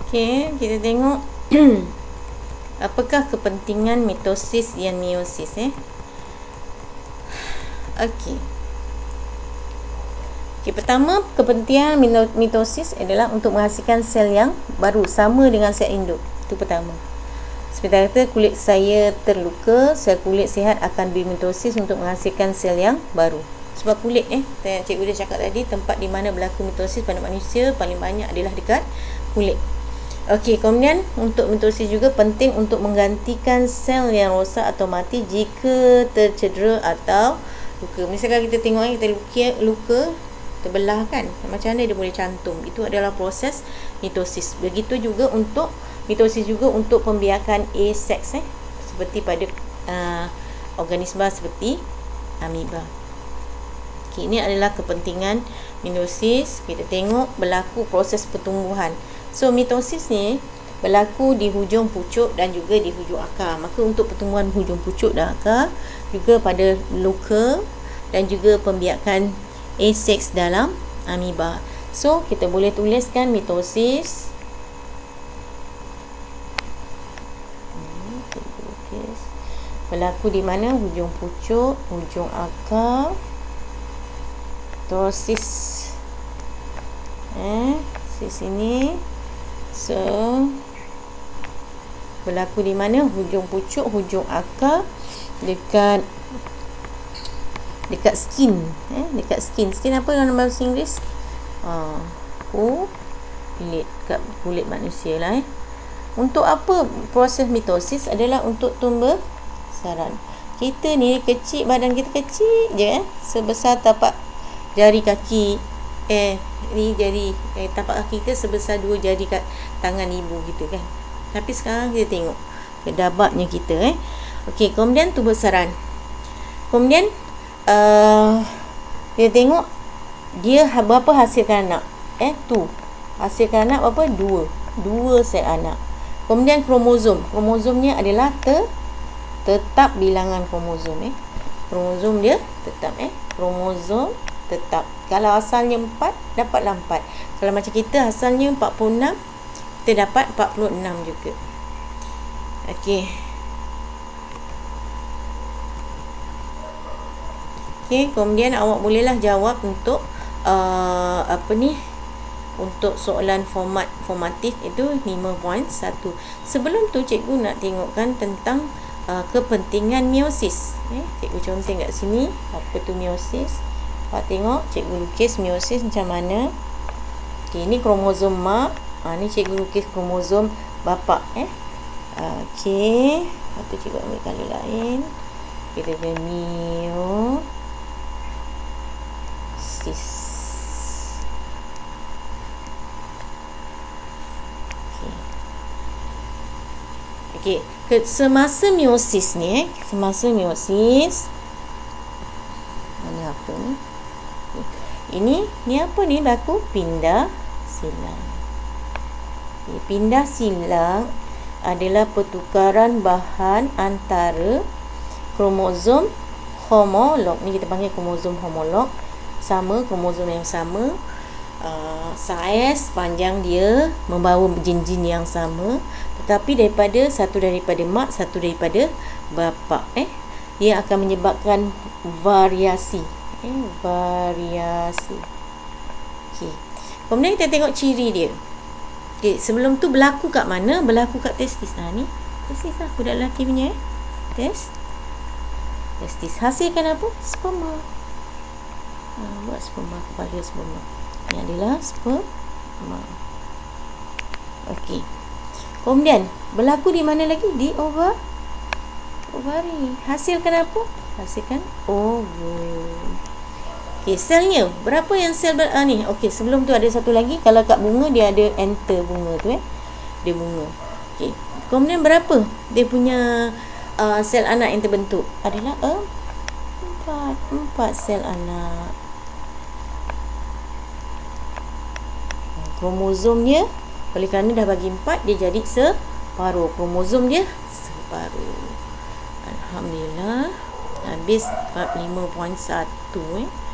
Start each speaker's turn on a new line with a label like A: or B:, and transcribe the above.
A: Okey, kita tengok apakah kepentingan mitosis dan meiosis Okey. Okey, pertama kepentingan mitosis adalah untuk menghasilkan sel yang baru sama dengan sel induk. Itu pertama. Seperti kata kulit saya terluka, sel kulit sihat akan bermitosis untuk menghasilkan sel yang baru. Sebab kulit cikgu dah cakap tadi, tempat di mana berlaku mitosis pada manusia paling banyak adalah dekat kulit. Okey, kemudian untuk mitosis juga penting untuk menggantikan sel yang rosak atau mati jika tercedera atau luka. Misalkan kita tengok kita luka terbelah kan, macam mana dia boleh cantum. Itu adalah proses mitosis. Begitu juga untuk mitosis juga untuk pembiakan A-sex seperti pada organisma seperti amoeba. Okay, ini adalah kepentingan mitosis. Kita tengok berlaku proses pertumbuhan. So mitosis ni berlaku di hujung pucuk dan juga di hujung akar. Maka untuk pertumbuhan hujung pucuk dan akar, juga pada luka dan juga pembiakan A-sex dalam amoeba. So kita boleh tuliskan mitosis berlaku di mana? Hujung pucuk, hujung akar, mitosis di sini. So berlaku di mana? Hujung pucuk, hujung akar, dekat skin. Dekat skin. Skin apa dalam bahasa Inggeris? Kulit. Dekat kulit manusia lah. Untuk apa proses mitosis? Adalah untuk tumbuh besaran. Kita ni kecil, badan kita kecil je sebesar tapak jari kaki. Ni jari tapak kaki kita sebesar 2 jari kat tangan ibu gitu kan. Tapi sekarang kita tengok kedabatnya kita Okey, kemudian tumbuh besaran. Kemudian kita tengok dia berapa hasilkan anak. Hasilkan anak berapa? 2 sel anak. Kemudian kromosom. Kromosomnya adalah tetap bilangan kromosom Kromosom dia tetap kromosom tetap. Kalau asalnya 4, dapatlah 4. Kalau macam kita asalnya 46, kita dapat 46 juga. Okey. Okey, kemudian awak bolehlah jawab untuk untuk soalan formatif itu 5.1. Sebelum tu cikgu nak tengokkan tentang kepentingan meiosis. Cikgu conteng kat sini apa tu meiosis. Awak tengok cikgu lukis meiosis macam mana. Okey, ni kromosom mak. Ni cikgu lukis kromosom bapa. Okey, atau cikgu ambil color lain. Kita ada meiosis. Okey, semasa meiosis ni semasa meiosis mana apa ni? Ini apa ni berlaku? Pindah silang. Pindah silang adalah pertukaran bahan antara kromosom homolog. Ni kita panggil kromosom homolog. Sama, kromosom yang sama. Saiz panjang dia membawa jin-jin yang sama, tetapi satu daripada mak, satu daripada bapa. Dia akan menyebabkan variasi. Variasi. Okey. Kemudian kita tengok ciri dia. Okey, sebelum tu berlaku kat mana? Berlaku kat testis. Ni testis lah budak lelaki punya testis. Hasilkan apa? Sperma. Buat sperma, kepala sperma. Ini adalah sperma. Okey. Kemudian berlaku di mana lagi? Di ovari. Hasilkan apa? Hasilkan ovum. Okey, selnya berapa yang sel ni? Okey, sebelum tu ada satu lagi. Kalau kat bunga dia ada enter bunga tu dia bunga. Okey. Kemudian berapa dia punya sel anak yang terbentuk? Adalah 4 sel anak. Kromosomnya oleh kerana dah bagi 4, dia jadi separuh. Kromosom dia separuh. Alhamdulillah. Habis 5.1